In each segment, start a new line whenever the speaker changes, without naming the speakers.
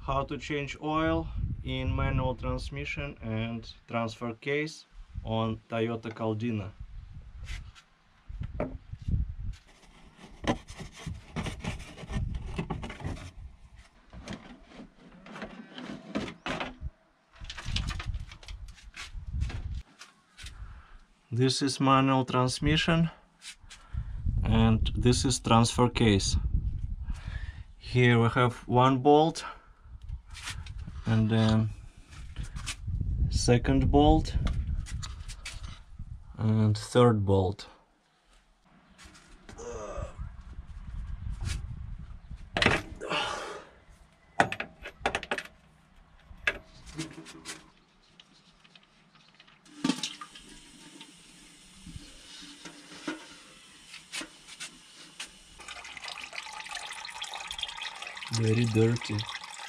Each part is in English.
how to change oil in manual transmission and transfer case on Toyota Caldina. This is manual transmission and this is transfer case. Here we have one bolt and then second bolt and third bolt. Very dirty.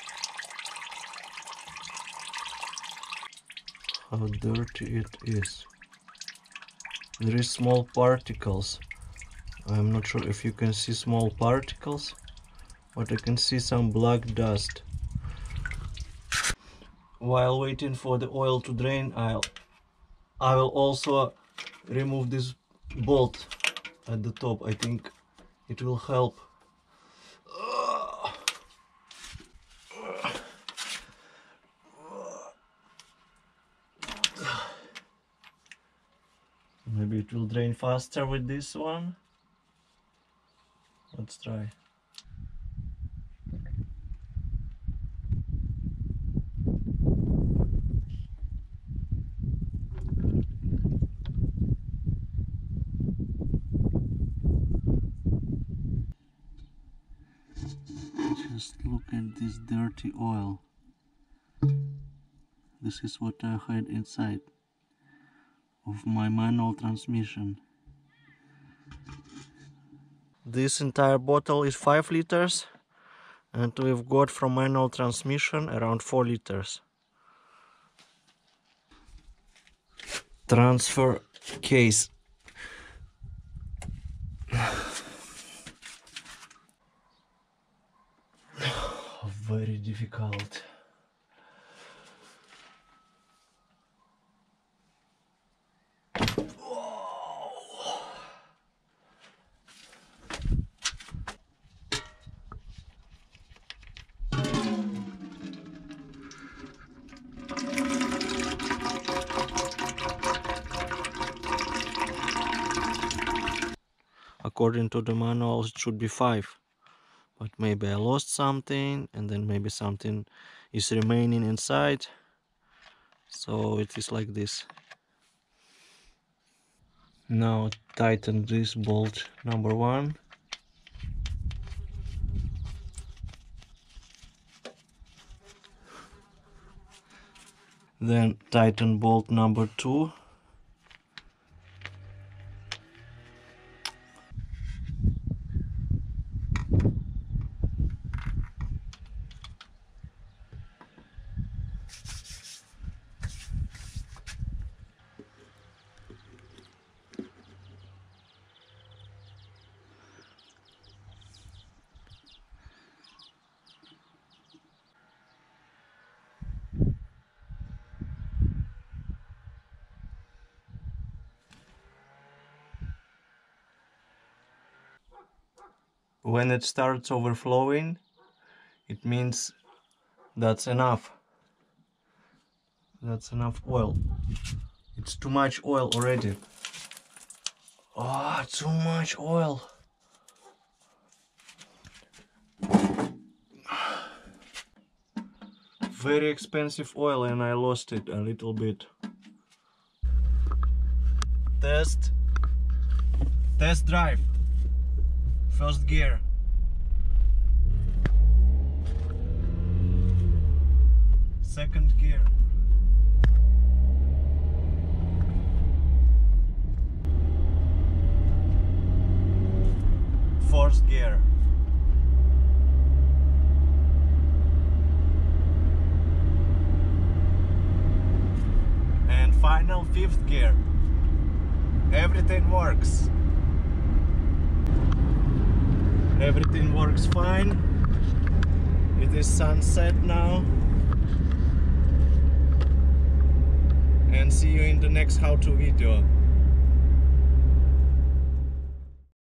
How dirty it is. There is small particles. I'm not sure if you can see small particles, but I can see some black dust. While waiting for the oil to drain, I will also remove this bolt at the top. I think it will help. Maybe it will drain faster with this one. Let's try. Just look at this dirty oil. This is what I had inside of my manual transmission. This entire bottle is 5 liters and we've got from manual transmission around 4 liters. Transfer case. Very difficult. According to the manual, it should be 5, but maybe I lost something, and then maybe something is remaining inside, so it is like this. Now tighten this bolt number 1. Then tighten bolt number 2. When it starts overflowing, it means that's enough. That's enough oil. It's too much oil already. Oh, too much oil. Very expensive oil and I lost it a little bit. Test drive. First gear. Second gear. Fourth gear. And final 5th gear. Everything works. Everything works fine. It is sunset now. And see you in the next how-to video.